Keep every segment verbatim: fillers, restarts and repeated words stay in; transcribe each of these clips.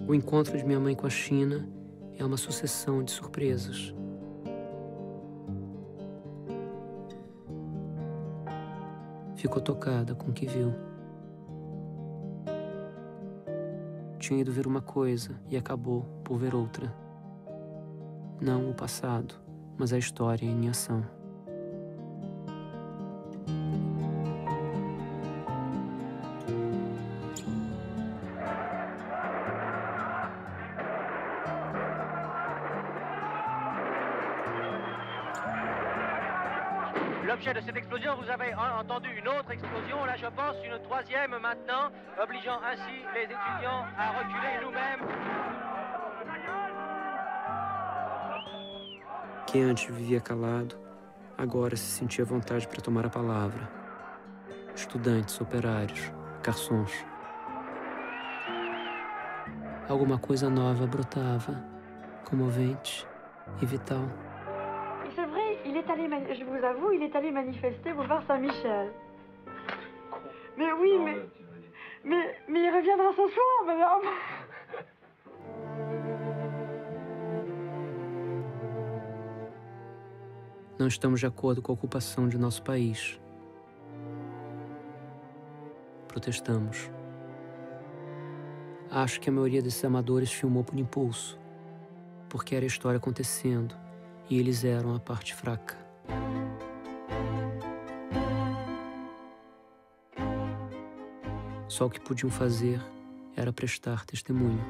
O encontro de minha mãe com a China é uma sucessão de surpresas. Ficou tocada com o que viu. Tinha ido ver uma coisa e acabou por ver outra. Não o passado, mas a história em ação. L'objet de cette explosion, vous avez entendu une autre explosion, là je pense une troisième maintenant, obligeant ainsi les étudiants à reculer nous-mêmes. Quem antes vivia calado, agora se sentia vontade para tomar a palavra. Estudantes, operários, garçons. Alguma coisa nova brotava, comovente e vital. Et c'est vrai, il est allé, je vous avoue, il est allé manifester boulevard Saint-Michel. Mais oui, mais, mais, mais il reviendra ce soir, madame. Não estamos de acordo com a ocupação de nosso país. Protestamos. Acho que a maioria desses amadores filmou por impulso, porque era a história acontecendo e eles eram a parte fraca. Só o que podiam fazer era prestar testemunho.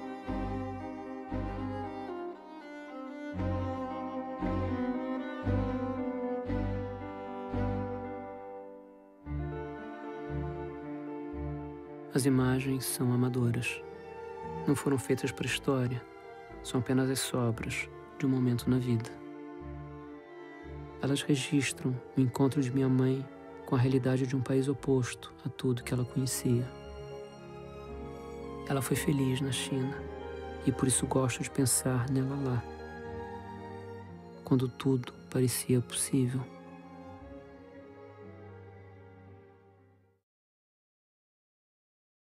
As imagens são amadoras. Não foram feitas para a história. São apenas as sobras de um momento na vida. Elas registram o encontro de minha mãe com a realidade de um país oposto a tudo que ela conhecia. Ela foi feliz na China e por isso gosto de pensar nela lá, quando tudo parecia possível.